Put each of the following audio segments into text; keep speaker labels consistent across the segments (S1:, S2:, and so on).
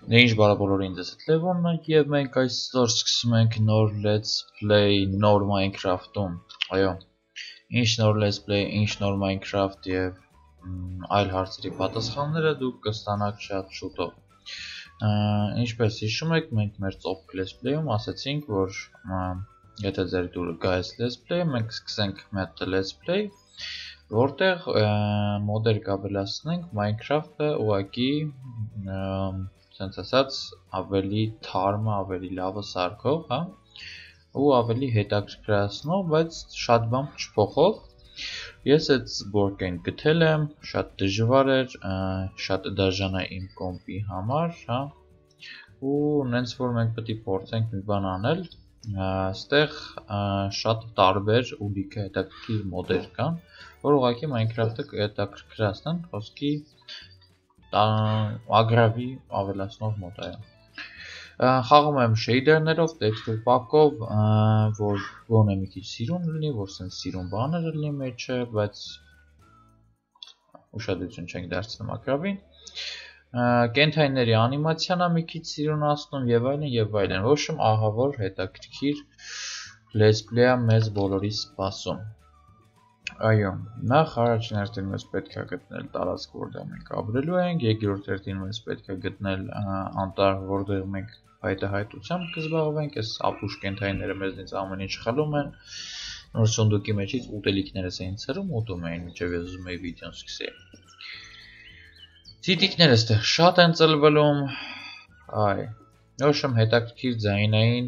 S1: Ինչ բարաբոլորին ձեզ հետ Լևոնն է եւ մենք այսօր սկսում ենք նոր Let's Play նոր Minecraft-ում։ Այո, ինչ նոր Let's Play, ինչ նոր Minecraft եւ այլ հարցերի պատասխանները դուք կստանաք շատ շուտով։ Ինչպես հիշում եք, մենք մեր ծովք Let's Play-ում ասացինք, որ եթե ձեր դուրը գա այս Let's Play-ը, մենք սկսենք մեկ Let's Play, որտեղ մոդեր կավելացնենք Minecraft-ը ուղղակի sense ասած ավելի թարմը, ավելի լավը սարքող, հա, ու ավելի հետաքրքրացնող, բայց շատ բան չփոխող։ Ես այդ բորկեն գտել եմ, շատ դժվար էր, շատ դաժան է իմ կոմպի համար, հա, ու նենց որ մենք պետք է փորձենք մի բան անել, այստեղ շատ տարբեր ու լիքը հետաքրքիր մոդեր կան, որ ուղղակի Minecraft-ը կհետաքրքրացնեն, խոսքի ագրավի ավելացնող մոդ է։ Խաղում եմ շեյդերներով, տեքստուր պակով, որ գոնե մի քիչ սիրուն լինի, որ սենց սիրուն բաներ լինի մեջը, բայց ուշադրություն չենք դարձնում ագրավին։ Կենթայիների անիմացիան է մի քիչ սիրունացնում եւ այլն, ոչ շմ ահա որ հետաքրքիր Let's Play-ը մեզ բոլորի սպասում։ Այո, նախ առաջին հերթին մեզ պետք է գտնել տարածք, որտեղ մենք ապրելու ենք, երկրորդ հերթին մեզ պետք է գտնել անտառ, որտեղ մենք հայտահայտությամբ կզբաղվենք, այս ապուշ կենթայիները մեզնից ամեն ինչ խլում են, նոր սունդուկի մեջից ուտելիքներս էին ցրում, ուտում էին, մինչև ես ուզում էի վիդեոն սկսեի։ Ցիտիկները այստեղ շատ են ծլվելում, այ, նոշմ հետաքրքիր ձայնային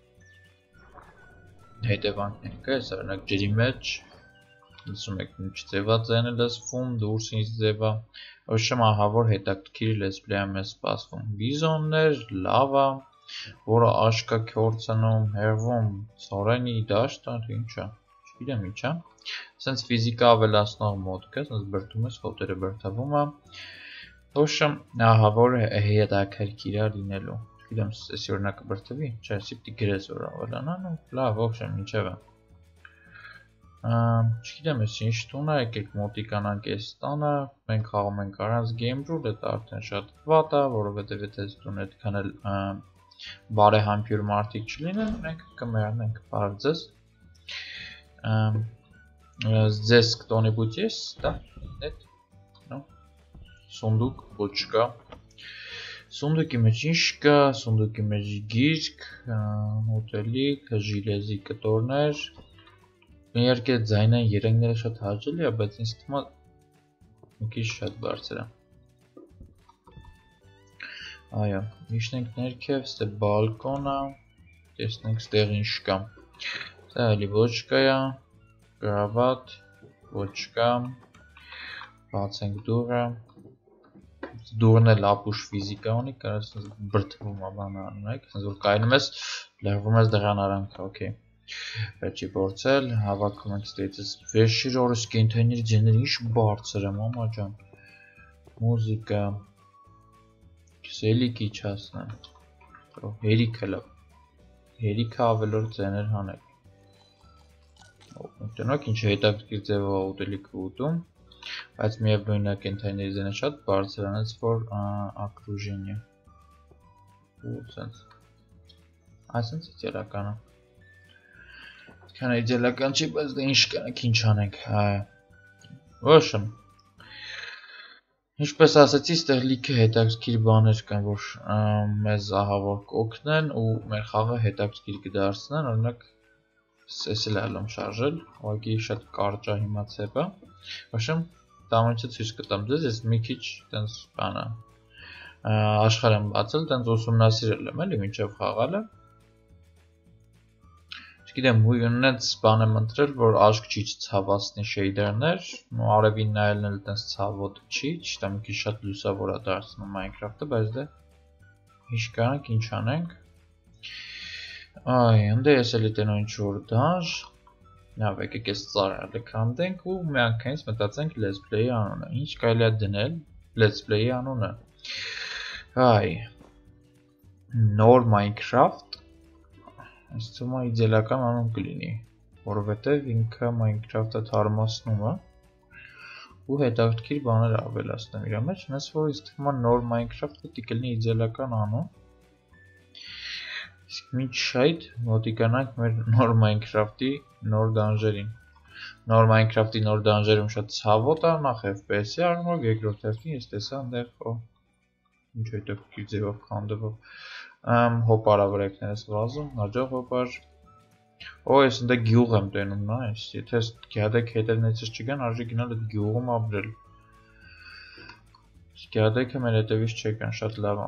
S1: հետևանքներ կա, այս օրինակ ջրի մեջ լսում եք ինչ ձևա ձայն է լսվում, դուրս ինչ ձևա, ոչմ ահա որ հետաքրքիր Let's Play-ը մեզ սպասվում։ Բիզոններ, լավա, որը աշկա քորցնում, հեղվում, ծորենի դաշտ, ինչա, չգիտեմ ինչա։ Սենց ֆիզիկա ավելացնող մոդ կա, սենց բրդում ես, հոտերը բրդավում է։ Ոչմ ահա որ հետաքրքիր է լինելու։ Չգիտեմ, էս օրինակը բրդվի, չէ, սիպտի գրես որ ավելանան ու լավ, ոչմ ինչևէ։ Չգիտեմ ես ինչ տուն է, եկեք մոտիկանանք այս տանը, մենք խաղում ենք առանց game rule, դա արդեն շատ վատ է, որովհետև եթե այս տուն այդքան էլ բարեհամբույր մարդիկ չլինեն, մենք կմեռնենք, բարև ձեզ։ Здесь кто-нибудь есть, да? Нет? Ну, сундук, бочка. Սունդուկի մեջ ինչ կա, սունդուկի մեջ գիրք, ուտելիք, ժիլեզի կտորներ։ Իհարկե ձայնային երանգները շատ հաճելի է, բայց ինձ թվում է մի քիչ շատ բարձր է։ Այո, իջնենք ներքև, ստե բալկոն է, տեսնենք ստեղ ինչ կա։ Սա էլի ոչկա է, կրավատ, ոչկա, բացենք դուռը։ Դուրն էլ ապուշ ֆիզիկա ունի, կարծես բրդվում է բանը անում եք, ասես որ կայնում ես, լրվում ես դրան արանքը, օքեյ։ Վերջի փորձել, հավաքում ենք ստեցից վերջի օրս կենթայիների ձայները ինչ բարձր է, մամա ջան։ Մուզիկա։ Սելիկի չասնեմ։ Հերիքը լավ։ Հերիքը ավելորդ ձայներ հանեք։ Տնոք ինչ հետաքրքիր ձևով ուտելիքը ուտում, բայց միևնույն է կենթայիների ձայնը շատ բարձր է, այնպես որ ակրուժենիա։ Ու սենց։ Այսինքն իդեալականը։ Քան իդեալական չի, բայց դա ինչ կանենք, ինչ անենք։ Ոչմ։ Ինչպես ասացի, ստեղ լիքը հետաքրքիր բաներ կան, որ մեզ ահա որ կօգնեն ու մեր խաղը հետաքրքիր կդարձնեն, օրինակ էս էլ ալում շարժել, ուղղակի շատ կարճ է հիմա ցեպը։ Ոչմ, դա ամենը ցույց կտամ ձեզ, ես մի քիչ տենց բանը աշխարհ եմ բացել, տենց ուսումնասիրել եմ, էլի մինչև խաղալը։ Չգիտեմ, ունենց բան եմ ընտրել, որ աշկ չի ցավացնի շեյդերներ, ու արևին նայելն էլ տենց ցավոտ չի, դա մի քիչ շատ լուսավոր է դարձնում Minecraft-ը, բայց դե ինչ կանենք, ինչ անենք։ Այ, ընդ ես էլի տենո ինչ որ դաշ։ Լավ, եկեք այս ծառերը քանդենք ու միանգամից մտածենք Let's Play-ի անունը։ Ինչ կարելի է դնել Let's Play-ի անունը։ Այ, նոր Minecraft Այս թվում է իդեալական անուն կլինի, որովհետև ինքը Minecraft-ը թարմացնում է, ու հետաքրքիր բաներ ավելացնեմ իր մեջ, այնպես որ ինձ թվում է նոր Minecraft-ը պետք է լինի իդեալական անուն։ Իսկ մինչ այդ մոտիկանանք մեր նոր Minecraft-ի նոր դանժերին։ Նոր Minecraft-ի նոր դանժերում շատ ցավոտ է, նախ FPS-ի առումով, երկրորդ հերթին ես տեսա այնտեղ ինչ հետաքրքիր ձևով քանդվող հոպարա վրեքներս վազում, հաջող հոպար։ Օ, ես ընդ գյուղ եմ տենում, նայես, եթե գյադեք հետևնեցից չգան, արժի գնալ այդ գյուղում ապրել։ Գյադեքը մեր հետևից չեկան, շատ լավ է։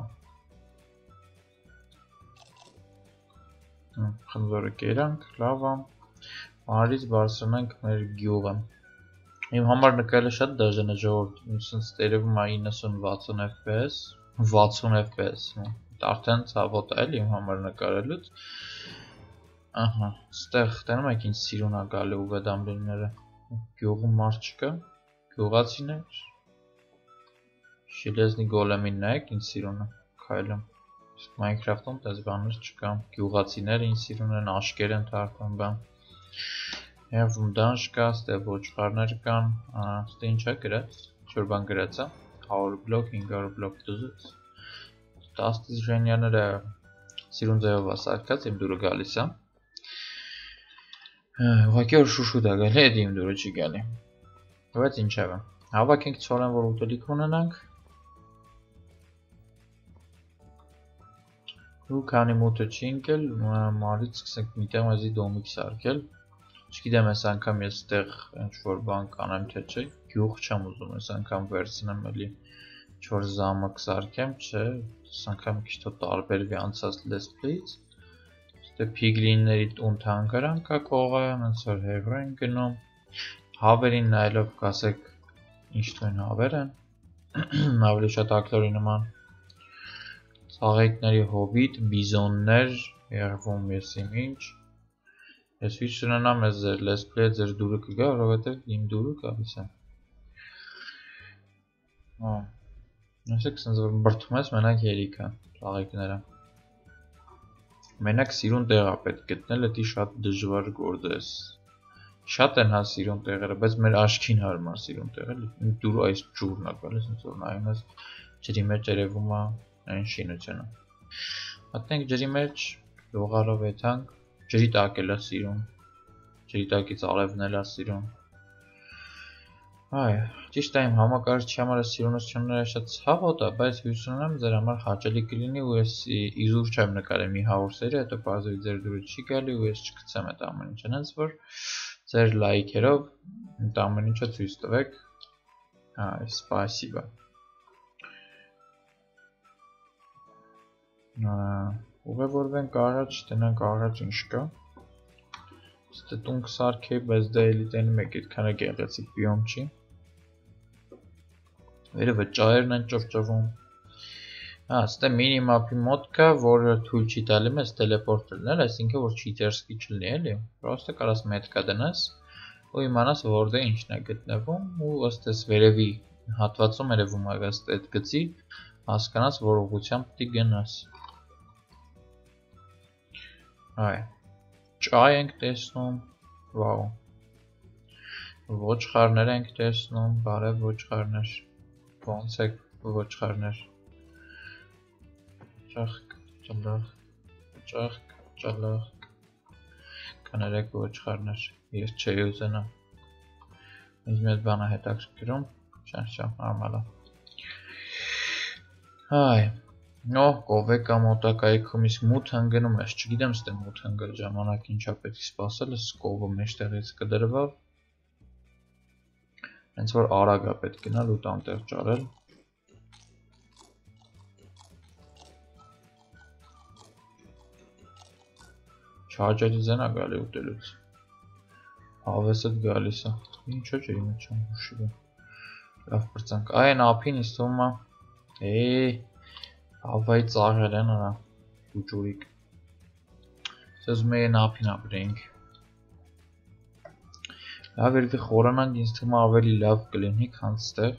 S1: Խնձորը կերանք, լավ է։ Մարից բարձրանանք մեր գյուղը։ Իմ համար նկարելը շատ դաժան է ժողովուրդ, ինձ տերևում է 90-60 FPS, 60 FPS, արդեն ցավոտ է էլի իմ համար նկարելուց։ Ահա, ստեղ տենում եք ինձ սիրուն է գալի ու վեդամբինները, գյուղում մարդ չկա, գյուղացիներ, շիլեզնի գոլեմին նայեք ինձ սիրուն է, քայլում, իսկ Minecraft-ում տես բաներ չկա, գյուղացիները ինձ սիրուն են, աշկեր են թարթում բան, Եվում դանժ կա, ստեղ ոչխարներ կան, ստեղ ինչ է գրած, ինչ-որ բան գրած է, 100 բլոկ, 500 բլոկ դուզուց, 10 դիզայներները սիրուն ձևով է սարքած, իմ դուրը գալիս է, ուղղակի որ շուշուտ է գալի, էդ իմ դուրը չի գալի, բայց ինչև է, հավաքենք ցորեն, որ ուտելիք ունենանք, ու քանի մութը չի ընկել, մարից սկսենք միտեղ մեզի դոմիկ սարքել, Չգիտեմ այս անգամ ես ստեղ ինչ-որ բան կանեմ թե չէ, գյուղ չեմ ուզում այս անգամ վերցնեմ էլի ինչ-որ զամակ սարքեմ, չէ, այս անգամ քիչ թող տարբերվի անցած let's play-ից։ Ստե փիգլինների տուն թանգարան կա կողայում, ոնց որ հեռու են գնում։ Հավերին նայելով կասեք ինչ թույն հավեր են։ Ավելի շատ ակտորի նման։ Ցաղեկների հոբիտ, բիզոններ, երվում ես ինչ Ես վիճ ունենամ ես ձեր let's play ձեր դուրը կգա, որովհետև իմ դուրը գալիս է։ Ասեք սենց որ բրդում ես մենակ երիքը, ծաղիկները։ Մենակ սիրուն տեղ է պետք գտնել, էդի շատ դժվար գործ է։ Շատ են հա սիրուն տեղերը, բայց մեր աչքին հարմար սիրուն տեղ էլի։ Իմ դուրը այս ջուրն է գալիս, սենց որ նայում ես ջրի մեջ երևում է այն շինությունը։ Մտնենք ջրի մեջ, լողալով եթանք Ջրի տակ էլ է սիրուն, ջրի տակից արևն է սիրուն Այ, ճիշտ է իմ համակարգչի համար սիրունությունները շատ ցավոտ է, բայց հույս ունեմ ձեր համար հաճելի կլինի ու ես իզուր չեմ նկարել մի 100 սերի, հետո պարզվի ձեր դուրը չի գալի ու ես չգցեմ այդ ամեն ինչը, հենց որ ձեր լայքերով այդ ամեն ինչը ցույց տվեք Այ, սպասիբա Ուղևորվենք առաջ, տնենք առաջ ինչ կա Ստե տուն կսարքեի, բայց դա էլի տենում եք այդքան է գեղեցիկ բիոմ չի Վերևը ճայերն են ճվճվում Ստե մինիմապի մոտ կա, որը թույլ չի տալի մեզ տելեպորտ լնել, այսինքն որ cheaters-կի չլինի էլի Պրոստը կարաս մետկա դնես ու իմանաս որտեղ ինչն է գտնվում ու ըստ էս վերևի հատվածում երևում է ըստ այդ գծի հասկանաս որ ուղղությամբ պիտի գնաս Այ, ճայ ենք տեսնում, վաու, ոչխարներ ենք տեսնում, բարև ոչխարներ, ոնց եք ոչխարներ, ճախկ, ճլախ, կներեք ոչխարներ, ես չէի ուզենա, ինձ մի հատ բան է հետաքրքրում, չեմ, նորմալ է, այ, Նո, կովեկ կամ օտակայքում իսկ մութ հնգնում ես, չգիտեմ ստե մութ հնգել ժամանակ ինչա պետք սպասել ես կովը մեջտեղից կդրվավ Հենց որ արագ է պետք գնալ ու տանտեղ ճարել Չհաջելի զենա գալի ուտելուց Հավեսդ գալիս է Ինչո ջերի մեջ եմ հուշիվը Լավ պրծանք Այն ափին իսկ թվում է Ավայի ծաղել են արա ուջուրիկ Սեզում էին ափին ապրեինք Լավ երդի խորանանք ինձ թվում ավելի լավ կլինի քան ստեղ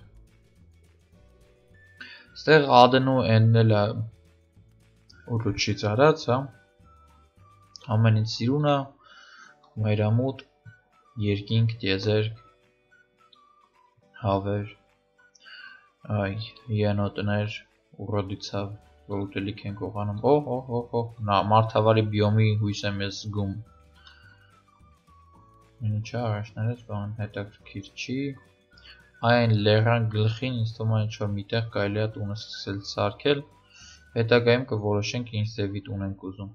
S1: Ստեղ ադն ու էնն էլ է ուլուչից արած Ամեն ինչ սիրուն է Մայրամուտ Երկինք, տիեզերք Հավեր, ենոտներ, ուռոդիցավ, որ ուտելիք են կողանում, նա մարդավարի բիոմի հույս եմ ես զգում։ Ինչա առաջներս բան հետաքրքիր չի, այն լեռան գլխին ինձ թվում է ինչ-որ միտեղ կարելի է տունը սկսել սարքել, հետագայում կորոշենք ինչ ձևի տուն ենք ուզում։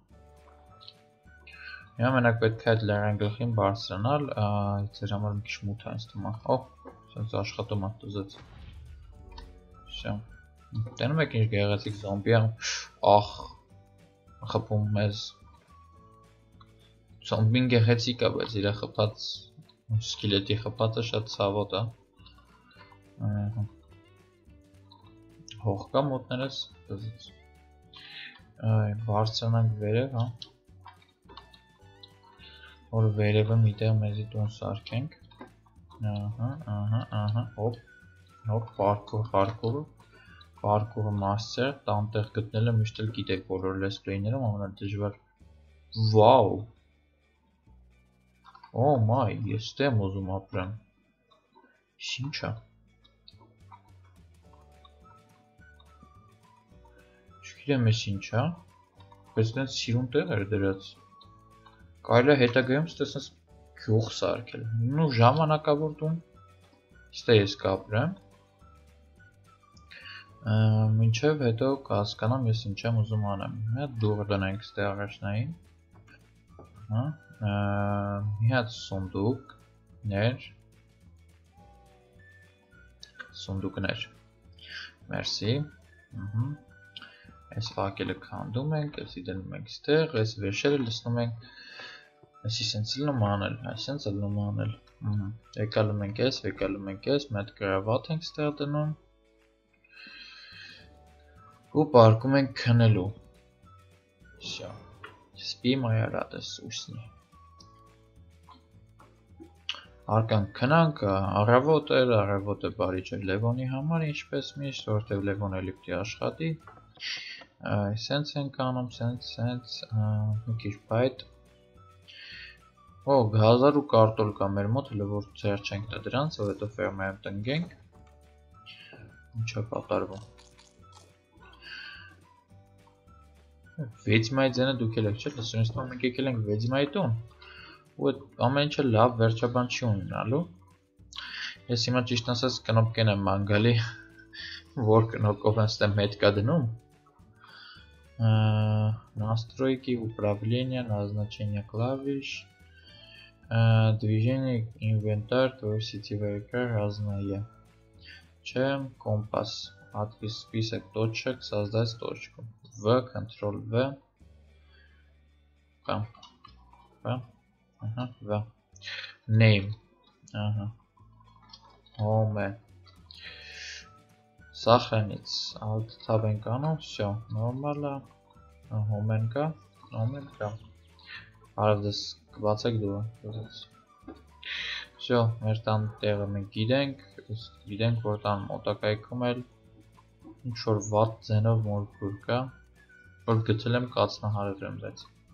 S1: Հիմա մենակ պետք է այդ լեռան գլխին բարձրանալ, ձեր համար մի քիչ մութ է ինձ թվում է, սենց աշխատում է տզեց։ Всё։ Տենում եք ինչ գեղեցիկ զոմբի է, խփում մեզ։ Զոմբին գեղեցիկ է, բայց իր խփած սկելետի խփածը շատ ցավոտ է։ Հող կա մոտներս, տզից։ Բարձրանանք վերև, հա։ Որ վերևը միտեղ մեզի տուն սարքենք, պարկուրը մասցեր, տանտեղ գտնելը միշտ էլ գիտեք բոլոր լեսպլեյներում ամենադժվար, վաու, մայ, ես ստեմ ուզում ապրեմ, ինչա, չգիտեմ ես ինչա, բայց դենց սիրուն տեղ էր դրած, կարելի է հետագայում ստեսնս գյուղ սարքել, նու ժամանակավոր տուն, ստե ես կապրեմ, մինչև հետո կհասկանամ ես ինչ եմ ուզում անեմ, մի հատ դուռ դնենք ստե առաջնային, մի հատ սունդուկներ, մերսի, այս վակելը քանդում ենք, այսի դնում ենք ստեղ, այս վերշերը լսնում ենք, այսի սենց լնում անել, եկալում ենք ես, մի հատ գրավատ ենք ստեղ դնում, ու պարկում ենք քնելու, սպի մայա ռադես ուսնի, արկանք քնանք, առավոտը բարի չէ Լևոնի համար, ինչպես միշտ, որտև Լևոն էլի պիտի աշխատի, սենց ենք անում, սենց, մի քիչ բայտ, գազար ու կարտոլ կա մեր մոտ, հələ որ ձեր չենք տա դրանց, որ հետո ֆերմայում տնգենք, ինչ է կատարվում, 6 մայի ձենը դուք էլ եք չէ, լսում ես մենք եկել ենք 6 մայի տուն, ու այդ ամեն ինչը լավ վերջաբան չի ունենալու, ես հիմա ճիշտ ասած կնոպկեն եմ մանգալի, որ կնոպկով են ստեմ հետկա դնում, настройки, управление, назначение клавиш, движение, инвентарь, твой сетевой экран разное. Чем компас. Открыть список точек, создать точку. В, Ctrl-V. V. Name. Home. Сохранить. Alt-Tab անում, всё, նորմալ է, հոմենկա, արև դες կբացեք դուը, всё, մեր տան տեղը մենք գիտենք, որ տան մոտակայքում էլ ինչ-որ վատ ձենով մորգուր կա, որ գցել եմ կացնահարել եմ դեց,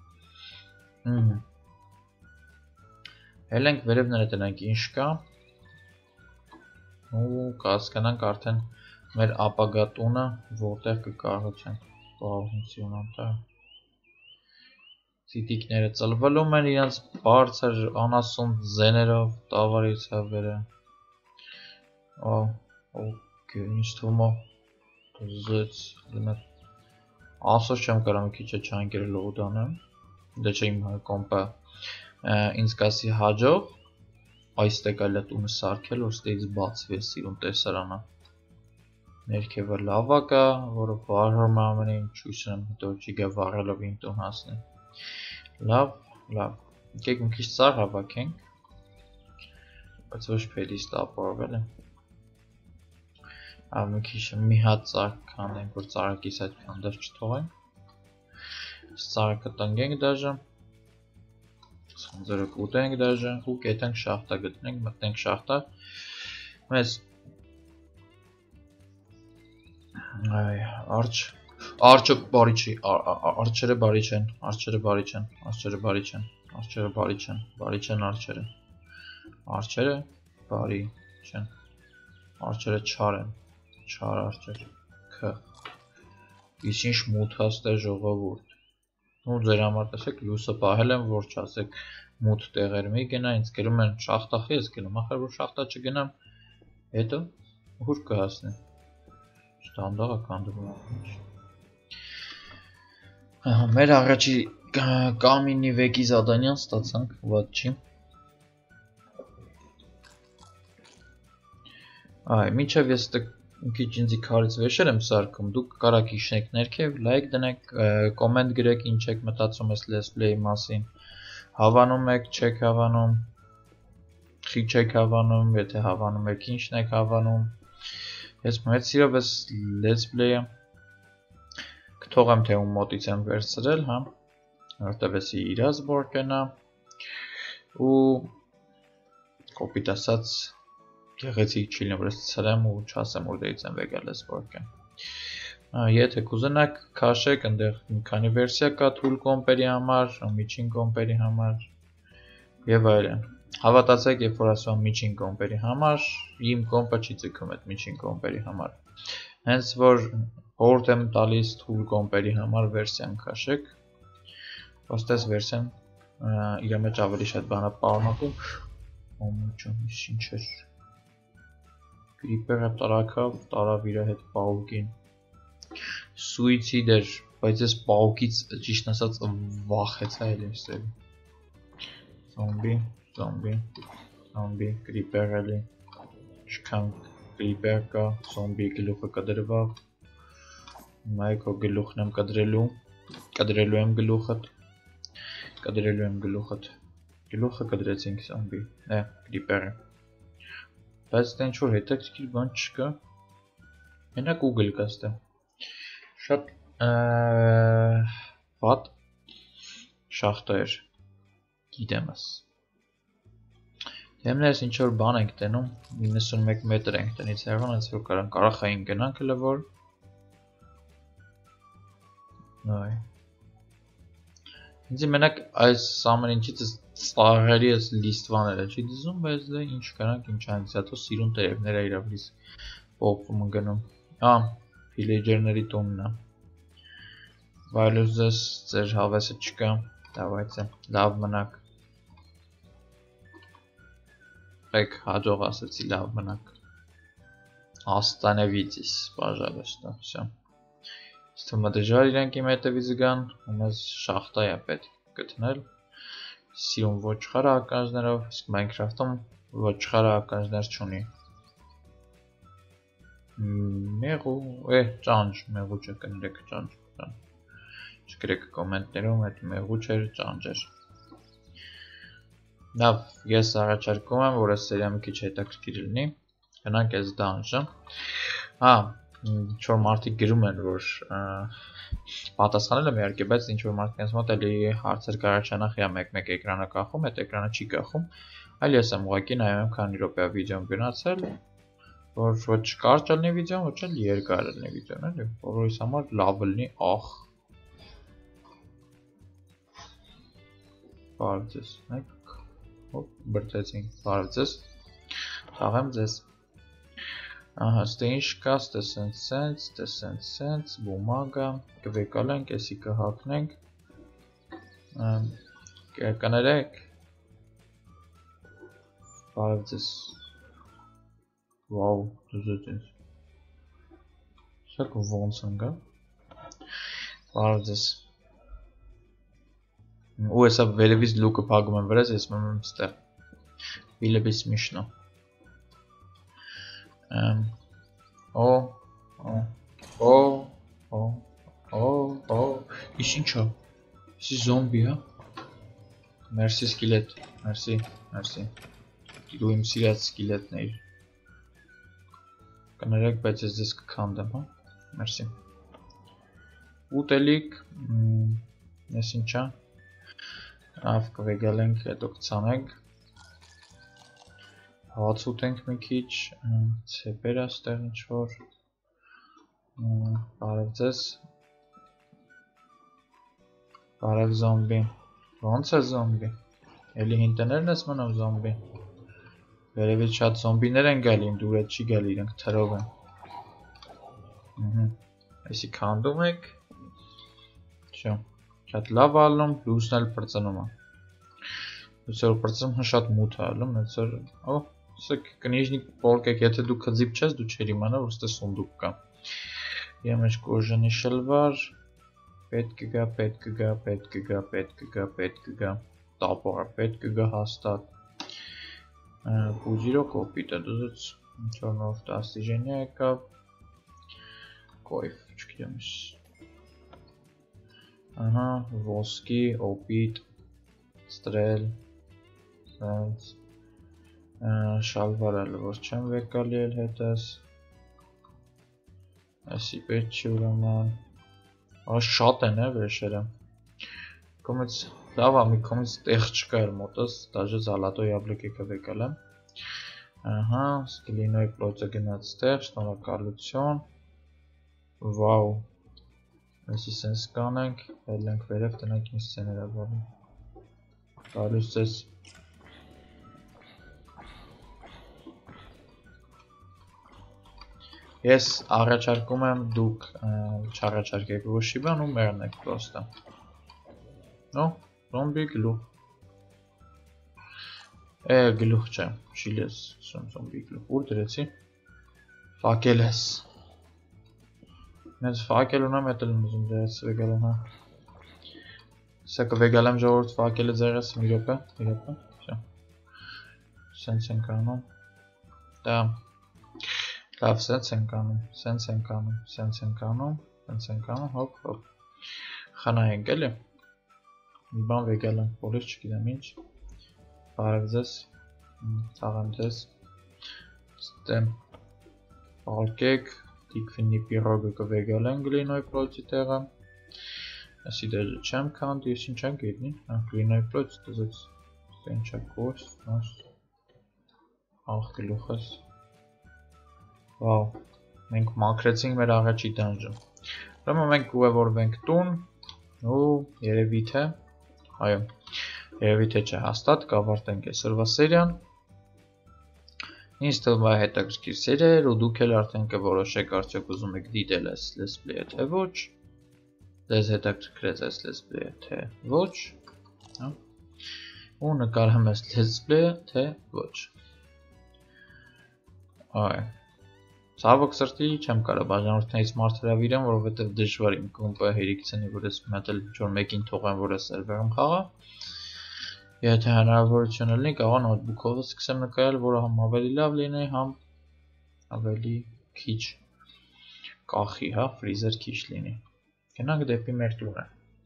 S1: հել ենք վերևները տնենք ինչ կա, ու կհասկանանք արդեն մեր ապագա տունը որտեղ կկառուցենք, Ցիտիկները ծլվելում են իրենց բարձր անասուն ձեներով տավարից հավերը, ինչ թվում է, ասոց չեմ կարամ մի քիչ չանգերը լոուդ անեմ, դե չէ իմ կոմպը ինձ կասի հաջող, այստեղ այլ է տունը սարքել, որ ստեից բացվի է սիրուն տեսարանը, ներքևը լավա կա, որը վարհում ամեն ինչ ուսնեմ, հետո չիգա վարելով իմ տուն հասնի, լավ, եկեք մի քիչ ծառ հավաքենք, բայց ոչ փեդիստ ապարվել է, մի քիչ մի հատ ծառ քանդենք, որ ծառակիս այդքան դեռ չթողենք, ծառը կտնգենք դաժը, Սանձերը կուտենք դաժը, ու կետենք շախտա գտնենք, մտնենք շախտա, մեզ արջը բարի չի, արջերը բարի չեն, արջերը բարի չեն, արջերը բարի չեն, արջերը բարի չեն, բարի չեն արջերը, արջերը բարի չեն,
S2: Aրջերը բարի չեն, արջերը բարի չեն, արջերը բարի չեն, արջերը բարի չեն, արջերը բարի չեն, արջերը բարի չեն, արջերը բարի չեն, արջերը բարի չեն, արջերը բարի չեն, արջերը բարի չեն, արջերը բարի չեն, արջերը բարի չեն, արջերը բարի չեն,
S1: Արջերը չար են, չար արջեր, K, իս ինչ մութաստ է ժողովուրդ, ու ձեր համար տեսեք լույսը պահել եմ, որ չասեք մութ տեղեր մի գնա, ինձ գրում են շախտախի ես գնում, ախր որ շախտա չգնամ, հետո ուր կհասնեմ, ստանդաղ է կանդում, մեր առաջի կամինի վեկի զադանյան ստացանք, վատ չի, այ, մինչև ես քիչ ինձի քարից վեշեր եմ սարքում, դուք կարաք իշնեք ներքև, լայք դնեք, կոմենտ գրեք ինչ եք մտածում ես let's play-ի մասին, հավանում եք, չեք հավանում, խիչ եք հավանում, եթե հավանում եք, ինչն եք հավանում, ես մեծ սիրով ես let's play-ը, կթողեմ թե ում մոտից եմ վերցրել, հա, որտև եսի իրազ բորկենա, ու կոպիտ ասած, գեղեցիկ չի լինի, որ ես ցրեմ ու չասեմ որ դերից եմ եկել ես բորկեն, եթե կուզենաք քաշեք, ընդեղ մի քանի վերսիա կա թույլ կոմպերի համար, միջին կոմպերի համար եւ այլն, հավատացեք երբ որ ասում եմ միջին կոմպերի համար, իմ կոմպը չի ձգում այդ միջին կոմպերի համար, հենց որ խորհուրդ եմ տալիս թույլ կոմպերի համար վերսիան քաշեք, ոստես վերսիան իր մեջ ավելի շատ բան է պարունակում, ոմուճում ինչ էր Creeper-ը տարավ իր հետ պաուկին, Suicide էր, բայց ես պաուկից ճիշտ ասած վախեցա էլ եմ ստել, Zombie, Creeper էլի, շքան Creeper կա, Zombie գլուխը կդրվավ, մայքո գլուխն եմ կդրելու եմ գլուխըտ, գլուխը կդրեցինք Zombie, Creeper-ը, բայց դա ինչ-որ հետաքրքիր բան չկա, մենակ ուգլ կա ստե, շատ վատ շախտա էր, գիտեմ ես, դեմներս ինչ-որ բան ենք տենում, 91 մետր ենք տնից հեռվան, հենց որ կարախային գնանք հլը որ, ինձի մենակ այս ամեն ինչից ծաղերի ես լիստվաները չի դիզում, բայց դե ինչ կարանք ինչ անցի, հատո սիրուն տերևները իրավլիս պոպում ընգնում, վիլեջերների տունն է, վայլուզ ձեզ ձեր հավեսը չկա, դավայցե, լավ մնակ, եք հաջող ասեցի լավ մնակ, Остановитесь, пожалуйста, все. Ստում դժվար իրենք իմ հետևից գան, ու մեզ շախտա է պետք գտնել, սիրուն ոչխարը ականջներով, իսկ Minecraft-ում ոչխարը ականջներ չունի, մեղու, ճանճ, մեղու չկներեք ճանճ, չկրեք կոմենտներում, այդ մեղու չեր ճանճ էր, լավ, ես առաջարկում եմ, որ այս սերիա մի քիչ հետաքրքիր լինի, գնանք այս դանժը, ինչ-որ մարդիկ գրում են, որ պատասխանել եմ իհարկե, բայց ինչ-որ մարդիկ ես մոտ էլի հարցեր կարաչանախ մեկ էկրանը կախում, այդ էկրանը չի կախում, այլ ես եմ ուղղակի նայում եմ քանի րոպեա վիդեոն գնացել, որ ոչ կարճ լինի վիդեոն, ոչ էլ երկար լինի վիդեոն, էլի, բոլորիս համար լավ լինի, ախ, բարև ձեզ, բրդեցինք, բարև ձեզ, թաղեմ ձեզ, ստե ինչ կա, ստե սենց, բումագա, կվեկալենք, եսի կհակնենք, կներեք, բարև ձեզ, վաու, դուզոտ ինձ, սակ ոնց ընգա, բարև ձեզ, ու եսա վերևից լուկը պագում եմ վրեզ, ես մեմ ստեղ, վիլեբի սմիշնո, Իս ինչա, իսի զոմբի հա, մերսի սկիլետ, մերսի, դու իմ սիրած սկիլետն էիր, կներեք, բայց ես ձեզ կքանդեմ, հա, մերսի, ուտելիք, ես ինչա,ավ կվեգալ ենք, հետո կցանենք, հաց ուտենք մի քիչ, ցեպեր աստեղ ինչ-որ, բարև ձեզ, բարև զոմբի, ոնց է զոմբի, էլի հինտներն ես մնում զոմբի, Վերևից շատ զոմբիներ են գալի, իմ դուր չի գալի, իրենք թրով են։ Այսի քանդում եք։ Շո, շատ լավ ալնում, լույսն էլ պրծնում է։ Լույսը պրծում շատ մութ է ալնում, այսօր, օ, սա կնիժնիկ պորկեք, եթե դու քծիպ չես, դու չեր իմանա, որ ստե սունդուկ կա։ Եմեջ կոժանի շլվար, պետք կգա, պետք կգա, պետք կգա, պետք կգա, պետք կգա, տապորը պետք կգա հաստատ։ Բուջիրո կոպիտը դուզուց չորնով տաստիժենյա եկավ, կոյվ, չգիտեմ ես։ Ահա, ոսկի, օպիտ, ստրել, սենց, շալվարել, որ չեմ վեկալի էլ հետս, այսի պետ չի ուրաման, շատ են վերշերը, կոմից լավ ամի կոմից տեղ չկա էլ մոտս, դաժը զալատո յաբլոկ եկը վեկալ եմ, ահա, սկլինոյ պլոցը գնաց տեղ, շնորհակալություն, վաու, այսի սենց կանենք, հելենք վերև տնենք ինչ սեներա բալի, գալուս ձեզ, ես առաջարկում եմ դուք չառաջարկեք ոչի բան ու մեռնեք պրոստը, նո, զոմբի գլուխ, գլուխ չէ, չի լես, զոմբի գլուխ, ուր դրեցի, վակել ես, Մեզ վակել ունեմ էտ էլ մզում ձերես վեգալ եմ հա Սա կվեգալ եմ ժողորդ վակել է ձերես մի ռոպե Սենց ենք անում Դա Լավ սենց ենք անում Սենց ենք անում Սենց ենք անում Սենց ենք անում Հոպ հոպ Խանա ենք էլի Մի բան վեգալ եմ Բոլիս չգիտեմ ինչ Բարև ձեզ Թաղեմ ձեզ Ստեմ Արկեք Տիկվինի պիրոգը կվեգալ են գլինոյ պլոցի տեղը Այսի դեժը չեմ կանդ, ես ինչ եմ գետնի Գլինոյ պլոց դզեց Ստենչա կորս Աղ գլուխս Վավ Մենք մակրեցինք մեր աղաչի դանջը Ուրեմն մենք ուևորվենք տուն Ու երևի թե Այո Երևի թե չէ հաստատ կավարտենք այսօրվա սերիան Ինձ թվում է հետաքրքիր սերիա ու դուք էլ արդեն կորոշեք արդյոք ուզում եք դիտել այս լետսպլեյը թե ոչ Ձեզ հետաքրքրեց այս լետսպլեյը թե ոչ ու նկարեմ այս լետսպլեյը թե ոչ Այ Ցավոք սրտի չեմ կարող բաժանորդներից մարդ հրավիրեմ որովհետև դժվար իմ կոմպը հերիքցնի որ ես մի հատ էլ ինչ-որ մեկին թողեմ որ ես սերվերում խաղա Եթե հնարավորություն լինի, կարող նոթբուքով սկսեմ նկարել, որը համ ավելի լավ լինի, համ ավելի քիչ կախի, հա, ֆրիզեր քիչ լինի։ Գնանք դեպի մեր տունը։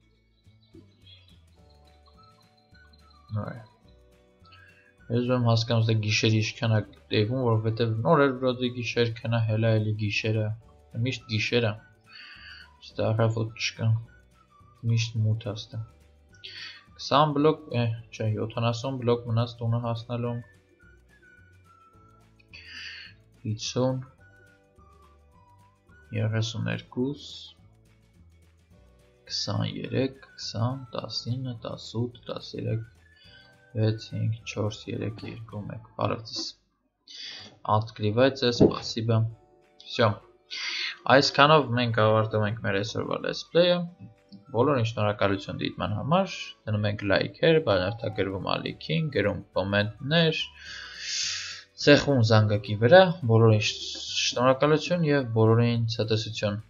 S1: Այ։ Ես ուզում հասկանում թե գիշերը ինչքան է տևում, որովհետև նոր էր բրոդի գիշեր, քնա հելա էլի գիշերը, միշտ գիշերը։ Ստե առավոտ չկա։ Միշտ մութ է ստե։ 20 բլոկ, չէ, 70 բլոկ մնաց տունը հասնելու 50 32 23 20 19 18 13 6 5 4 3 2 1 Բարևձեզ Открывается, спасибо Всё Այսքանով մենք ավարտում ենք մեր այսօրվա լետսպլեյը Բոլորին շնորհակալություն դիտման համար, դնում ենք լայքեր, բանարտագրվում ալիքին, գրում կոմենտներ, ցեխում զանգակի վրա, բոլորին շնորհակալություն եւ բոլորին ցտեսություն